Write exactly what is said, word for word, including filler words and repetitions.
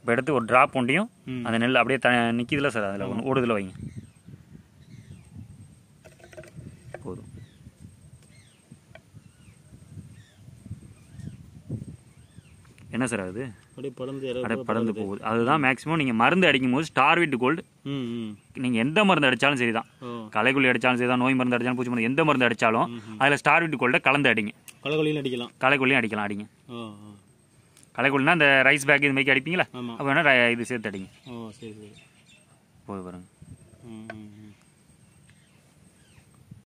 இப்போ எடுத்து ஒரு ட்ராப் ஒண்டியும் அந்த நெல் அப்படியே த நிற்கிதுல சார், அதில் ஒன்று ஓடுதில் வைங்க போதும். என்ன சார் ஆகுது? அப்படியே படந்து அப்படியே படந்து போகுது. அதுதான் மேக்ஸிமம் நீங்கள் மருந்து அடிக்கும் போது ஸ்டார்வெட் கோல்டு நீங்கள் எந்த மருந்து அடித்தாலும் சரி தான், களைக்கொல்லி அடித்தாலும் சரி தான், நோய் மருந்து அடித்தாலும் பூச்சி மருந்து எந்த மருந்து அடித்தாலும் அதில் ஸ்டார்வெட் கோல்டை கலந்து அடிங்க. களைக்கொல்லியும் அடிக்கலாம், களைக்கொல்லியும் அடிக்கலாம். அடிங்க களைக்கொல்லினா அந்த ரைஸ் பேக் இது மாதிரி அடிப்பீங்களா, அப்போ வேணால் இது சேர்த்து அடிங்க. போது பாருங்க.